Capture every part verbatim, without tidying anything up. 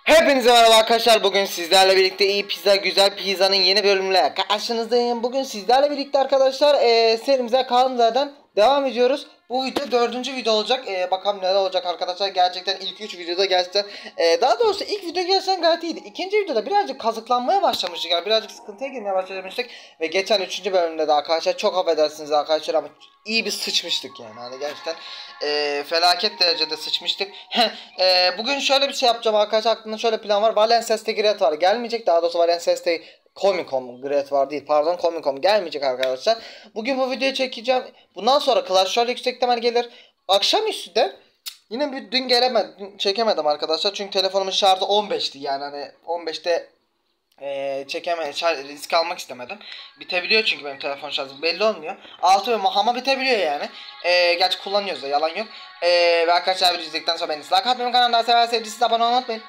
Hepinize merhaba arkadaşlar. Bugün sizlerle birlikte iyi pizza güzel pizzanın yeni bölümüyle karşınızdayım. Bugün sizlerle birlikte arkadaşlar e, serimize kaldığımız yerden devam ediyoruz. Bu video dördüncü video olacak. E, bakalım neler olacak arkadaşlar. Gerçekten ilk üç videoda gerçekten e, daha doğrusu ilk video gerçekten gayet iyiydi. İkinci videoda birazcık kazıklanmaya başlamıştık. Yani birazcık sıkıntıya girmeye başlamıştık. Ve geçen üçüncü bölümde de arkadaşlar çok affedersiniz arkadaşlar ama iyi bir sıçmıştık yani. Hani gerçekten e, felaket derecede sıçmıştık. e, bugün şöyle bir şey yapacağım arkadaşlar. Aklımda şöyle plan var. Valenceste Gret var. Gelmeyecek. Daha doğrusu Valenceste Comic-Con Gret var değil. Pardon, Comic-Con gelmeyecek arkadaşlar. Bugün bu videoyu çekeceğim. Bundan sonra Clash Royale yükseklemel gelir. Akşamüstü de yine bir dün gelemedim, çekemedim arkadaşlar. Çünkü telefonumun şarjı on beşti. Yani hani on beşte Ee, çekeme risk almak istemedim. Bitebiliyor çünkü benim telefon şarjım belli olmuyor. Altı ve mahama bitebiliyor yani. Ee, gerçi kullanıyoruz da yalan yok. Ee, ve arkadaşlar bir izledikten sonra beni like atmayı, kanalda sever sevdiyseniz abone olmayı unutmayın.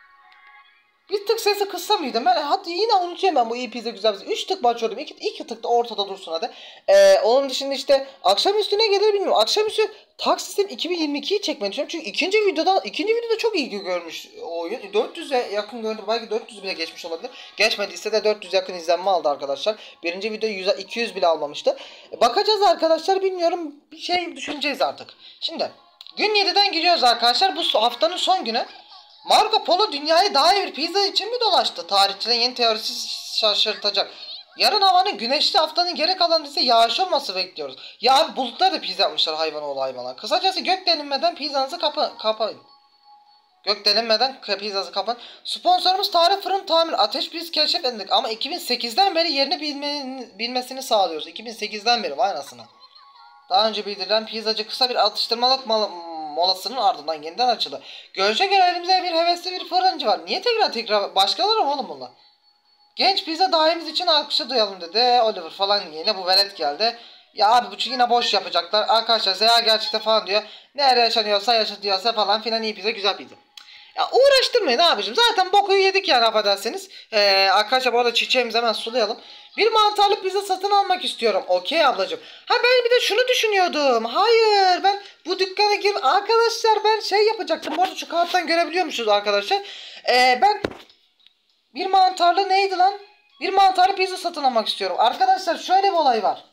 Bir tık sesi kıssa mıydım ben? Hadi yine unutayım ben bu iyi pizza güzel pizza. üç tık başlıyorum. iki, iki tık da ortada dursun hadi. Ee, onun dışında işte akşam üstüne gelir bilmiyorum. Akşamüstü Tag System iki bin yirmi ikiyi çekmeyi düşünüyorum. Çünkü ikinci videoda ikinci videoda çok ilgi görmüş o oyun. dört yüze yakın görüntü, belki dört yüz bile geçmiş olabilir. Geçmediyse de dört yüz yakın izlenme aldı arkadaşlar. Birinci video yüze iki yüz bile almamıştı. Bakacağız arkadaşlar, bilmiyorum, bir şey düşüneceğiz artık. Şimdi gün yediden gidiyoruz arkadaşlar. Bu haftanın son günü. Marco Polo dünyayı daha iyi bir pizza için mi dolaştı? Tarihçilerin yeni teorisi şaşırtacak. Yarın havanın güneşli, haftanın geri kalanında ise yağış olması bekliyoruz. Ya abi bulutlar da pizza yapmışlar hayvan oğlu hayvana. Kısacası gök delinmeden pizzanızı kapı kapayın. Gök delinmeden pizzanızı kapın. Sponsorumuz Tarih Fırın Tamir. Ateş biz keşfettik ama iki bin sekizden beri yerini bilme, bilmesini sağlıyoruz. iki bin sekizden beri vay anasını. Daha önce bildirilen pizzacı kısa bir atıştırmalık mal molasının ardından yeniden açıldı. Görüşe göre elimizde bir hevesli bir fırıncı var. Niye tekrar tekrar başkaları mı oğlum bunlar? Genç pizza daimiz için alkışı duyalım dedi. Oliver falan yine bu velet geldi. Ya abi bu yine boş yapacaklar. Arkadaşlar Zeya gerçekte falan diyor. Nerede yaşanıyorsa yaşatıyorsa falan filan iyi pizza güzel pizza. Ya uğraştırmayın abicim. Zaten bokuyu yedik yani affedersiniz. Ee, arkadaşlar bu arada çiçeğimizi hemen sulayalım. Bir mantarlı pizza satın almak istiyorum. Okey ablacığım. Ha ben bir de şunu düşünüyordum. Hayır ben bu dükkana gir. Arkadaşlar ben şey yapacaktım. Bu arada şu kağıttan görebiliyormuşuz arkadaşlar. Ee, ben bir mantarlı neydi lan? Bir mantarlı pizza satın almak istiyorum. Arkadaşlar şöyle bir olay var.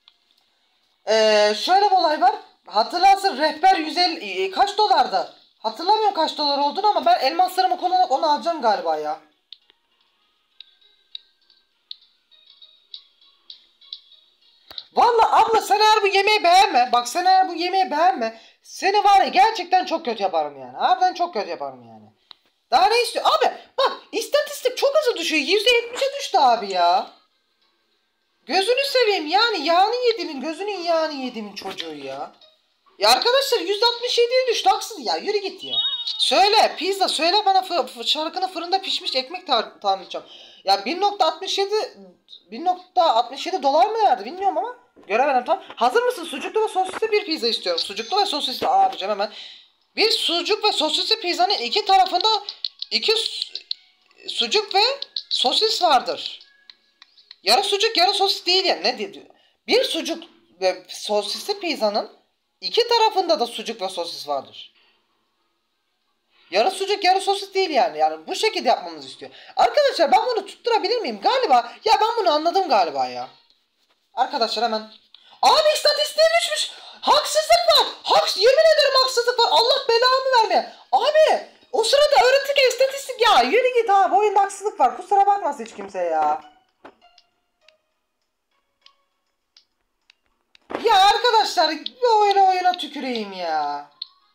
Ee, şöyle bir olay var. Hatırlarsın rehber yüz elli kaç dolardı? Hatırlamıyorum kaç dolar olduğunu ama ben elmaslarımı kullanarak onu alacağım galiba ya. Vallahi abla sen eğer bu yemeği beğenme. Bak sen eğer bu yemeği beğenme. Seni var ya gerçekten çok kötü yaparım yani. Harbiden çok kötü yaparım yani. Daha ne istiyor? Abi bak istatistik çok hızlı düşüyor. yüzde yetmişe düştü abi ya. Gözünü seveyim yani yağını yedimin gözünün yağını yedimin çocuğu ya. Ya arkadaşlar yüzde altmış yediye düştü, haksız ya, yürü git ya. Söyle pizza söyle bana, fı şarkını fırında pişmiş ekmek tar tanıtacağım. Ya bir nokta altmış yedi bir nokta altmış yedi dolar mı verdi bilmiyorum ama göremedim tam. Hazır mısın? Sucuklu ve sosisli bir pizza istiyorum. Sucuklu ve sosisli abicim hemen. Bir sucuk ve sosisli pizzanın iki tarafında iki su sucuk ve sosis vardır. Yarı sucuk yarı sosis değil yani, ne diyor? Bir sucuk ve sosisli pizzanın İki tarafında da sucuk ve sosis vardır. Yarı sucuk yarı sosis değil yani. Yani bu şekilde yapmamızı istiyor. Arkadaşlar ben bunu tutturabilir miyim? Galiba. Ya ben bunu anladım galiba ya. Arkadaşlar hemen. Abi istatistiğe düşmüş. Haksızlık var. Haks yemin ederim haksızlık var. Allah belamı verme. Abi o sırada öğretirken istatistik ya. Yürü git abi. Oyunda haksızlık var. Kusura bakmasın hiç kimse ya. Ya arkadaşlar bir oyuna oyuna tüküreyim ya.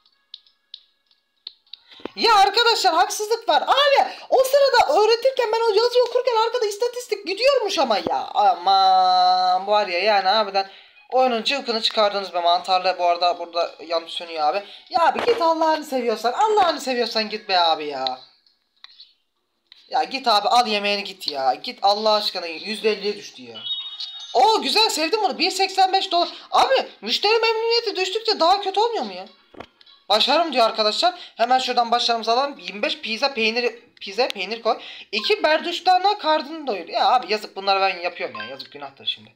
Ya arkadaşlar haksızlık var. Abi o sırada öğretirken ben o yazıyı okurken arkada istatistik gidiyormuş ama ya. Aman var ya yani abiden oyunun cıvkını çıkardınız be mantarlı, bu arada burada yanlış sönüyor abi. Ya abi git Allah'ını seviyorsan Allah'ını seviyorsan git be abi ya. Ya git abi al yemeğini git ya. Git Allah aşkına, yüzde elliye düştü ya. Oo güzel, sevdim bunu. bir seksen beş dolar. Abi müşteri memnuniyeti düştükçe daha kötü olmuyor mu ya? Başarım diyor arkadaşlar. Hemen şuradan başarımızı alalım. yirmi beş pizza peynir pizza peynir koy. iki berduşlarına karnını doyur. Ya abi yazık, bunları ben yapıyorum ya. Yazık, günahtır şimdi.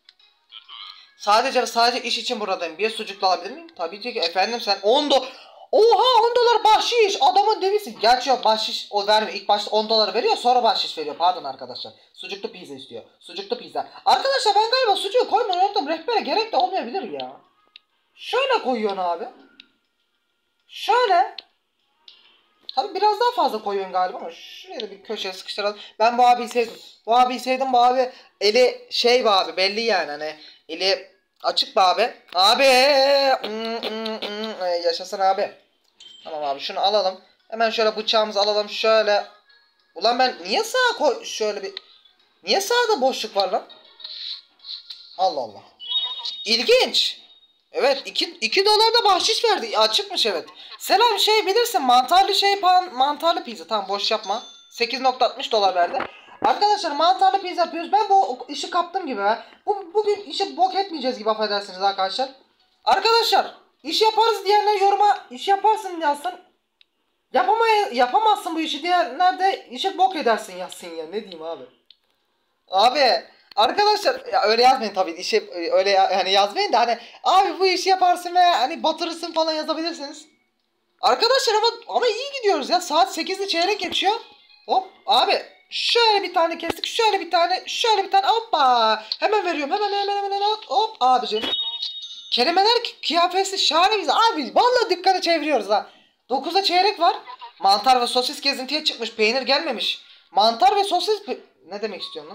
Sadece sadece iş için buradayım. Bir sucuklu alabilir miyim? Tabii ki efendim, sen on do Oha on dolar bahşiş. Adamın devisi. Gerçi yok bahşiş o vermiyor. İlk başta on dolar veriyor sonra bahşiş veriyor. Pardon arkadaşlar. Sucuklu pizza istiyor. Sucuklu pizza. Arkadaşlar ben galiba sucuğu koymayı unuttum. Rehbere gerek de olmayabilir ya. Şöyle koyuyorsun abi. Şöyle. Tabii biraz daha fazla koyuyorsun galiba ama şuraya da bir köşeye sıkıştıralım. Ben bu abiyi sevdim. Bu abiyi sevdim. Bu abi eli şey bu abi belli yani hani eli açık bu abi. Abi hmm, hmm, hmm. Ee, yaşasın abi. Tamam abi şunu alalım. Hemen şöyle bıçağımızı alalım şöyle. Ulan ben niye sağa koy şöyle bir. Niye sağda boşluk var lan? Allah Allah. İlginç. Evet iki dolar da bahşiş verdi. Açıkmış evet. Selam şey bilirsin mantarlı şey pan mantarlı pizza. Tamam boş yapma. sekiz nokta altmış dolar verdi. Arkadaşlar mantarlı pizza yapıyoruz. Ben bu işi kaptım gibi ha. Bu, bugün işi bok etmeyeceğiz gibi affedersiniz arkadaşlar. Arkadaşlar iş yaparız diyenler yoruma iş yaparsın yazsın. Yapamay yapamazsın bu işi diyenler de işi bok edersin yazsın ya. Ne diyeyim abi. Abi arkadaşlar ya öyle yazmayın tabii işi öyle yani yazmayın da hani abi bu işi yaparsın ve hani batırırsın falan yazabilirsiniz. Arkadaşlar ama ama iyi gidiyoruz ya saat sekizde çeyrek geçiyor. Hop abi şöyle bir tane kestik şöyle bir tane şöyle bir tane hoppa hemen veriyorum hemen hemen hemen, hemen hop, hop abicim. Kelimeler kıyafeti şahane bize abi vallahi dükkanı çeviriyoruz ha. dokuzda çeyrek var. Mantar ve sosis gezintiye çıkmış peynir gelmemiş. Mantar ve sosis ne demek istiyorsun lan?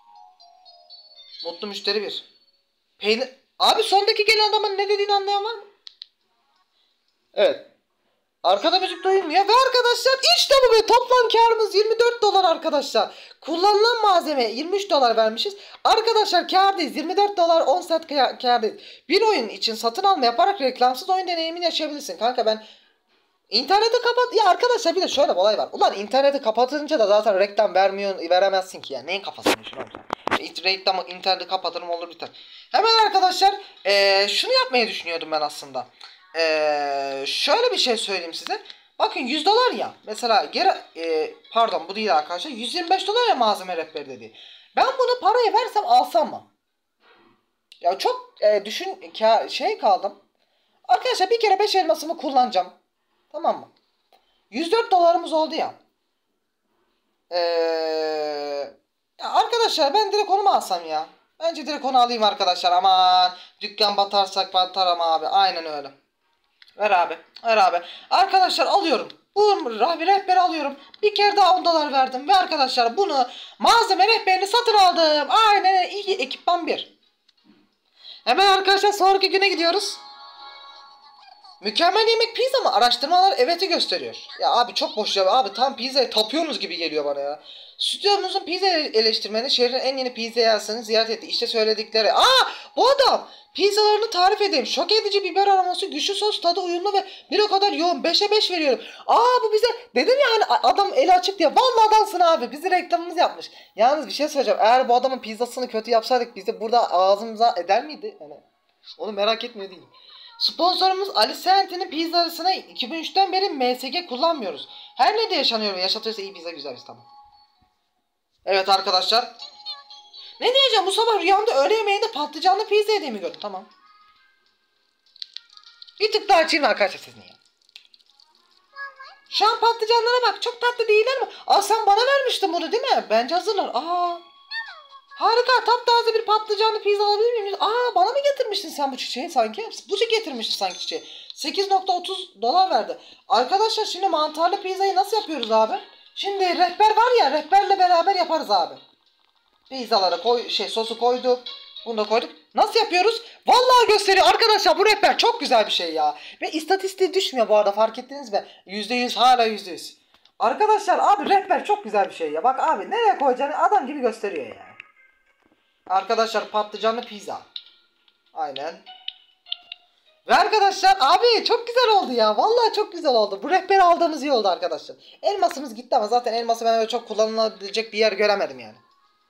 Mutlu müşteri bir. Peynir. Abi sondaki gelen adamın ne dediğini anlayan var mı? Evet. Arkada müzik duyulmuyor ve arkadaşlar işte bu be toplam karımız yirmi dört dolar arkadaşlar. Kullanılan malzeme yirmi üç dolar vermişiz. Arkadaşlar kârdayız yirmi dört dolar on sent kârdayız. Bir oyun için satın alma yaparak reklamsız oyun deneyimini yaşayabilirsin. Kanka ben İnterneti kapat. Ya arkadaşlar bir de şöyle bir olay var. Ulan interneti kapatınca da zaten reklam vermiyor, veremezsin ki ya. Neyin kafasını düşünüyorsun sen? Reklamı interneti kapatırım olur biter. Hemen arkadaşlar ee, şunu yapmayı düşünüyordum ben aslında. Ee, şöyle bir şey söyleyeyim size. Bakın yüz dolar ya. Mesela geri ee, pardon bu değil arkadaşlar. yüz yirmi beş dolar ya malzeme rehberi dedi. Ben bunu parayı versem alsam mı? Ya çok ee, düşün şey kaldım. Arkadaşlar bir kere beş elmasımı kullanacağım. Tamam mı? yüz dört dolarımız oldu ya. Ee, ya arkadaşlar ben direkt onu mu alsam ya? Bence direkt onu alayım arkadaşlar. Aman dükkan batarsak batar ama abi. Aynen öyle. Ver abi. Ver abi. Arkadaşlar alıyorum. Bu rehberi alıyorum. Bir kere daha on dolar verdim. Ve arkadaşlar bunu malzeme rehberini satın aldım. Aynen iyi ekipman bir. Hemen arkadaşlar sonraki güne gidiyoruz. Mükemmel yemek pizza mı? Araştırmalar evet'i gösteriyor. Ya abi çok boş ya. Abi tam pizzaya tapıyorsunuz gibi geliyor bana ya. Stüdyomuzun pizza eleştirmeni şehrin en yeni pizza yasını ziyaret etti. İşte söyledikleri. Aa bu adam. Pizzalarını tarif edeyim. Şok edici biber aroması, güçlü sos, tadı uyumlu ve bir o kadar yoğun. beşe beş veriyorum. Aa bu bize dedim ya hani adam eli açık diye. Vallahi adamsın abi. Bizi reklamımız yapmış. Yalnız bir şey söyleyeceğim. Eğer bu adamın pizzasını kötü yapsaydık biz de burada ağzımıza eder miydi? Yani onu merak etmiyor değilim. Sponsorumuz Ali Senti'nin pizzasına iki bin üçten beri M S G kullanmıyoruz. Her ne de yaşanıyor ve yaşatıyorsa iyi pizza güzel biz tamam. Evet arkadaşlar. Ne diyeceğim bu sabah rüyamda öğle yemeğinde patlıcanlı pizza yediğimi gördüm tamam. Bir tık daha açayım arkadaşlar sizin ya. Şu an patlıcanlara bak çok tatlı değiller mi? Aa sen bana vermiştin bunu değil mi? Bence hazırlar. Aa. Harika taptaze bir patlıcanlı pizza alabilir miyim? Aa bana mı getirmiştin sen bu çiçeği sanki? Bu çiçeği getirmiştin sanki çiçeği. sekiz nokta otuz dolar verdi. Arkadaşlar şimdi mantarlı pizzayı nasıl yapıyoruz abi? Şimdi rehber var ya rehberle beraber yaparız abi. Pizzalara koy şey sosu koyduk. Bunu da koyduk. Nasıl yapıyoruz? Vallahi gösteriyor arkadaşlar bu rehber çok güzel bir şey ya. Ve istatistiği düşmüyor bu arada fark ettiniz mi? yüzde yüz hala yüzde yüz. Arkadaşlar abi rehber çok güzel bir şey ya. Bak abi nereye koyacağını adam gibi gösteriyor yani. Arkadaşlar patlıcanlı pizza. Aynen. Ve arkadaşlar abi çok güzel oldu ya. Vallahi çok güzel oldu. Bu rehberi aldığımız iyi oldu arkadaşlar. Elmasımız gitti ama zaten elması ben öyle çok kullanılabilecek bir yer göremedim yani.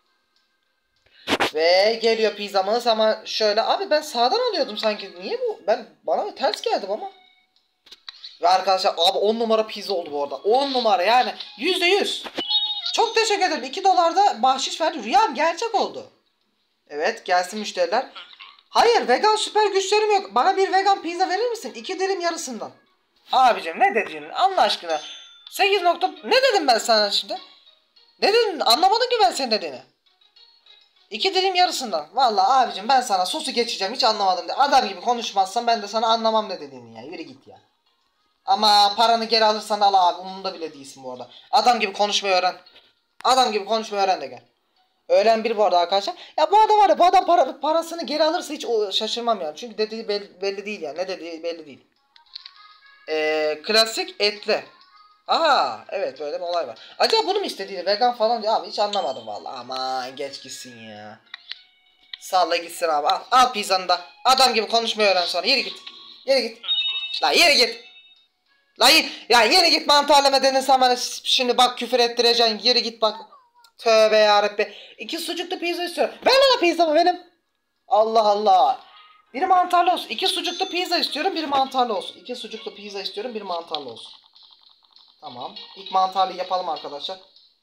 Ve geliyor pizzamız ama şöyle abi ben sağdan alıyordum sanki. Niye bu? Ben bana ters geldim ama. Ve arkadaşlar abi on numara pizza oldu bu arada. on numara yani yüzde yüz. Çok teşekkür ederim. iki dolarda bahşiş verdi. Rüyam gerçek oldu. Evet gelsin müşteriler. Hayır vegan süper güçlerim yok. Bana bir vegan pizza verir misin? İki dilim yarısından. Abicim ne dedin Allah aşkına? sekiz nokta ne dedim ben sana şimdi? Ne dedin? Anlamadım ki ben senin dediğini. İki dilim yarısından. Vallahi abicim ben sana sosu geçeceğim hiç anlamadım de. Adam gibi konuşmazsan ben de sana anlamam ne dediğini ya. Yürü git ya. Ama paranı geri alırsan al abi. Umurumda bile değilsin bu arada. Adam gibi konuşmayı öğren. Adam gibi konuşmayı öğren de gel. Öğlen bir bu arada arkadaşlar. Ya bu adam var ya bu adam para, parasını geri alırsa hiç o, şaşırmam yani. Çünkü dediği belli, belli değil yani. Ne dediği belli değil. Ee, klasik etli. Aa evet böyle bir olay var. Acaba bunu mu istediği vegan falan diyor abi hiç anlamadım vallahi. Aman geç gitsin ya. Salla gitsin abi. Al, al pizzanı da. Adam gibi konuşmayı öğren sonra. Yürü git. Yürü git. La yürü git. La ya yürü git mantarlama dedin sen bana şimdi bak küfür ettireceksin. Yürü git bak. Tövbe yarabbi. İki sucuklu pizza istiyorum. Ver bana pizzamı benim. Allah Allah. Biri mantarlı olsun. İki sucuklu pizza istiyorum. Biri mantarlı olsun. İki sucuklu pizza istiyorum. Biri mantarlı olsun. Tamam. İlk mantarlı yapalım arkadaşlar.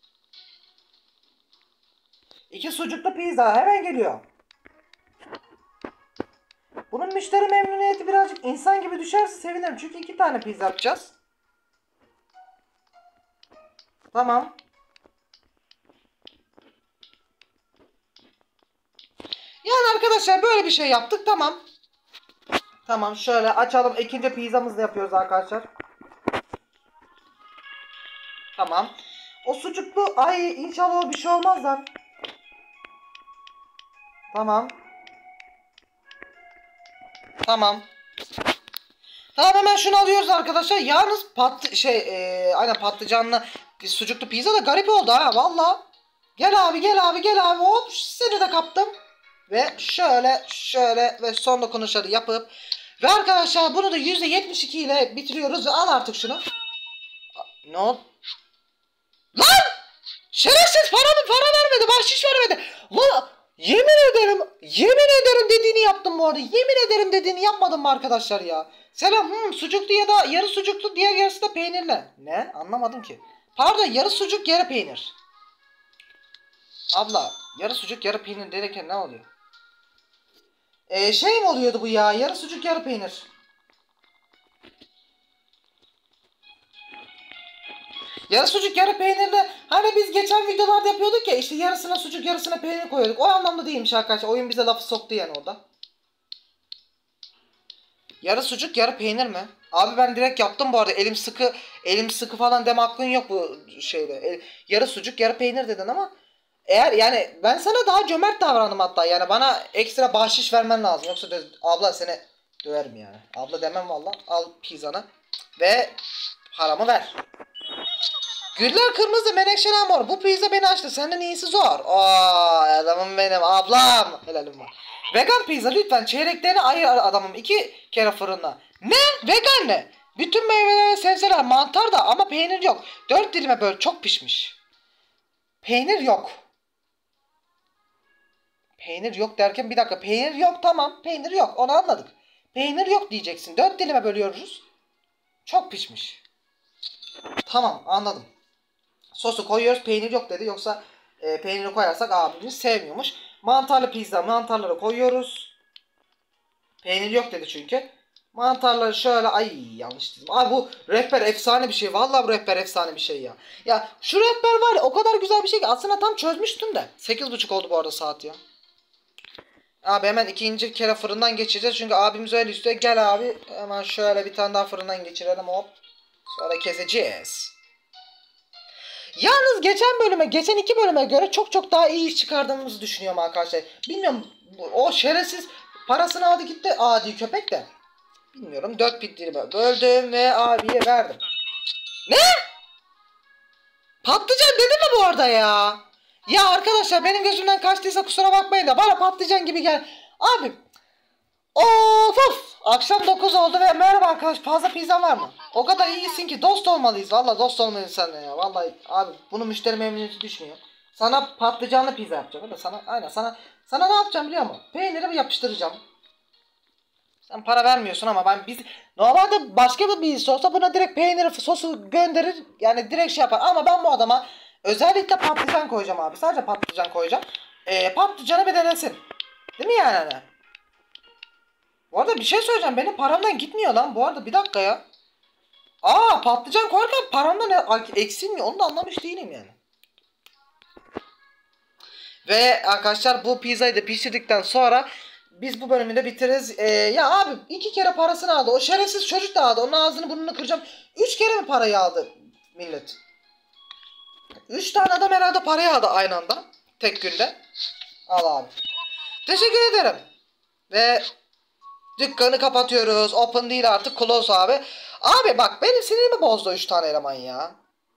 İki sucuklu pizza hemen geliyor. Bunun müşteri memnuniyeti birazcık insan gibi düşerse sevinirim. Çünkü iki tane pizza yapacağız. Tamam. Yani arkadaşlar böyle bir şey yaptık tamam. Tamam şöyle açalım. İkinci pizzamızı da yapıyoruz arkadaşlar. Tamam. O sucuklu ay inşallah o bir şey olmaz lan. Tamam. Tamam. Tamam hemen şunu alıyoruz arkadaşlar. Yalnız pat şey e, aynen patlıcanlı sucuklu pizza da garip oldu ha valla. Gel abi gel abi gel abi hop seni de kaptım. Ve şöyle şöyle ve son dokunuşları yapıp ve arkadaşlar bunu da yüzde yetmiş iki ile bitiriyoruz ve al artık şunu. Ne oldu? Lan! Şerefsiz paramı para vermedi bahşiş vermedi. Lan yemin ederim yemin ederim dediğini yaptım bu arada. Yemin ederim dediğini yapmadım mı arkadaşlar ya? Selam hmm, sucuklu ya da yarı sucuklu diğer yarısı da peynirli. Ne? Anlamadım ki. Pardon yarı sucuk yarı peynir. Abla yarı sucuk yarı peynir derken ne oluyor? Ee, şey mi oluyordu bu ya? Yarı sucuk yarı peynir. Yarı sucuk yarı peynirli. Hani biz geçen videolarda yapıyorduk ya işte yarısına sucuk yarısına peynir koyuyorduk. O anlamda değilmiş arkadaşlar. Oyun bize lafı soktu yani orada. Yarı sucuk yarı peynir mi? Abi ben direkt yaptım bu arada. Elim sıkı elim sıkı falan deme hakkın yok bu şeyde. E, yarı sucuk yarı peynir dedin ama eğer yani ben sana daha cömert davrandım hatta. Yani bana ekstra bahşiş vermen lazım. Yoksa de, abla seni döverim yani. Abla demem valla. Al pizzanı ve paramı ver. Güller kırmızı menekşeler mor. Bu pizza beni açtı. Senden iyisi zor. Aa adamım benim ablam. Helalim var. Vegan pizza lütfen çeyreklerini ayır adamım. iki kere fırında. Ne? Vegan ne? Bütün meyveler ve sebzeler mantar da ama peynir yok. Dört dilime böyle çok pişmiş. Peynir yok. Peynir yok derken bir dakika. Peynir yok tamam. Peynir yok onu anladık. Peynir yok diyeceksin. Dört dilime bölüyoruz. Çok pişmiş. Tamam anladım. Sosu koyuyoruz peynir yok dedi yoksa e, peyniri koyarsak abimiz sevmiyormuş. Mantarlı pizza mantarları koyuyoruz. Peynir yok dedi çünkü. Mantarları şöyle ay yanlış dedim. Abi bu rehber efsane bir şey. Vallahi bu rehber efsane bir şey ya. Ya şu rehber var ya o kadar güzel bir şey ki aslında tam çözmüştüm de. sekiz buçuk oldu bu arada saat ya. Abi hemen ikinci kere fırından geçireceğiz. Çünkü abimiz öyle istiyor. Gel abi hemen şöyle bir tane daha fırından geçirelim hop. Sonra keseceğiz. Yalnız geçen bölüme, geçen iki bölüme göre çok çok daha iyi iş çıkardığımızı düşünüyorum arkadaşlar. Bilmiyorum o şerefsiz parasını aldı gitti adi köpek de. Bilmiyorum dört bitlerimi böldüm ve abiye verdim. Ne? Patlıcan dedi mi bu arada ya? Ya arkadaşlar benim gözümden kaçtıysa kusura bakmayın da bana patlıcan gibi gel. Abi of of akşam dokuz oldu ve merhaba arkadaş fazla pizza var mı? O kadar iyisin ki dost olmalıyız. Valla dost olmalıyız seninle ya. Vallahi abi bunu müşteri memnuniyeti düşünüyor. Sana patlıcanlı pizza yapacağım. Da sana aynen sana sana ne yapacağım biliyor musun? Peyniri yapıştıracağım. Sen para vermiyorsun ama ben biz normalde başka bir birisi olsa buna direkt peyniri sosu gönderir. Yani direkt şey yapar ama ben bu adama özellikle patlıcan koyacağım abi. Sadece patlıcan koyacağım. Ee, patlıcanı bir denesin. Değil mi yani? Hani? Bu arada bir şey söyleyeceğim. Benim paramdan gitmiyor lan. Bu arada bir dakika ya. Aa, patlıcan koyarken paramda ne eksilmiyor, onu da anlamış değilim yani. Ve arkadaşlar bu pizzayı da pişirdikten sonra biz bu bölümü de bitiririz. Ee, ya abi iki kere parasını aldı. O şerefsiz çocuk da aldı. Onun ağzını burnunu kıracağım. Üç kere mi parayı aldı millet? Üç tane adam herhalde parayı aldı aynı anda. Tek günde. Al abi. Teşekkür ederim. Ve dükkanı kapatıyoruz. Open değil artık, close abi. Abi bak benim sinirimi bozdu üç tane eleman ya.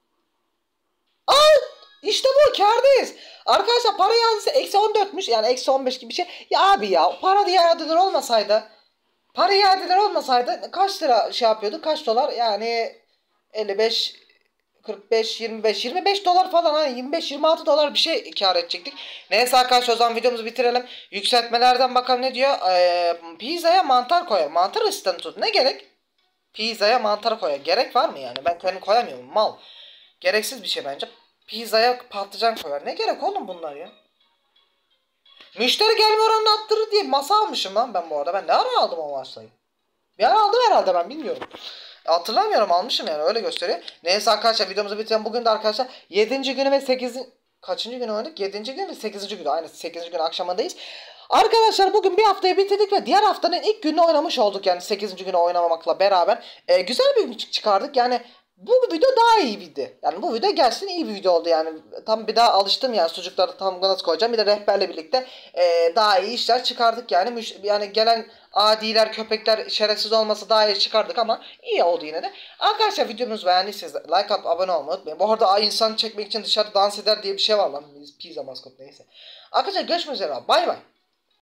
Al. İşte bu, kârdayız. Arkadaşlar para yazdıysa eksi on dörtmüş, yani eksi on beş gibi bir şey. Ya abi ya, para iadeler olmasaydı, para iadeler olmasaydı kaç lira şey yapıyordu, kaç dolar yani, elli beş, kırk beş, yirmi beş, yirmi beş dolar falan, hani yirmi beş yirmi altı dolar bir şey kar edecektik. Neyse arkadaşlar, o zaman videomuzu bitirelim. Yükseltmelerden bakalım ne diyor. Ee, pizzaya mantar koyar. Mantar ısıtın tut. Ne gerek? Pizzaya mantar koyar. Gerek var mı yani? Ben kendim koyamıyorum. Mal. Gereksiz bir şey bence. Pizzaya patlıcan koyar. Ne gerek oğlum bunlar ya? Müşteri gelme oranını arttırır diye masa almışım lan ben bu arada. Ben ne ara aldım o masayı? Bir ara aldım herhalde, ben bilmiyorum. Hatırlamıyorum, almışım yani, öyle gösteriyor. Neyse arkadaşlar, videomuzu bitirelim. Bugün de arkadaşlar yedinci günü ve sekizinci kaçıncı günü oynadık? yedinci gün ve sekizinci günü. Aynen sekizinci gün akşamındayız. Arkadaşlar bugün bir haftayı bitirdik ve diğer haftanın ilk gününü oynamış olduk, yani sekizinci günü oynamamakla beraber. Ee, güzel bir gün çıkardık yani. Bu video daha iyi video. Yani bu video gelsin iyi bir video oldu yani. Tam bir daha alıştım yani, sucukları tam nasıl koyacağım. Bir de rehberle birlikte e, daha iyi işler çıkardık yani. Müş yani gelen adiler, köpekler şerefsiz olması daha iyi çıkardık ama iyi oldu yine de. Arkadaşlar videomuzu beğendiyseniz like atıp abone olmayı unutmayın. Bu arada insan çekmek için dışarıda dans eder diye bir şey var lan. Pizza maskot neyse. Arkadaşlar görüşmek üzere. Bay bay.